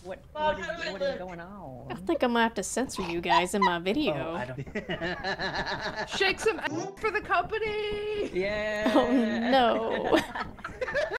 What Mom, is how do I what is look? going on? I think I'm gonna have to censor you guys in my video. Oh, I don't. Shake some for the company! Yeah. Oh no.